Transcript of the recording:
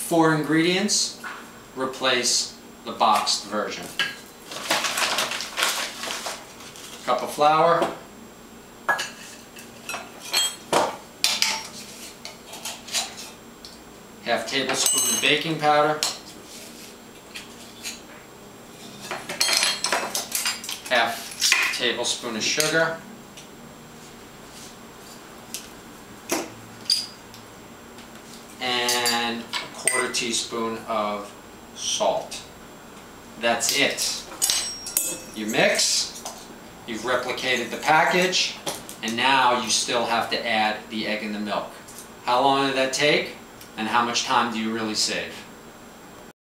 4 ingredients, replace the boxed version. Cup of flour, half tablespoon of baking powder, half tablespoon of sugar, and a quarter teaspoon of salt. That's it. You mix, you've replicated the package, and now you still have to add the egg and the milk. How long did that take, and how much time do you really save?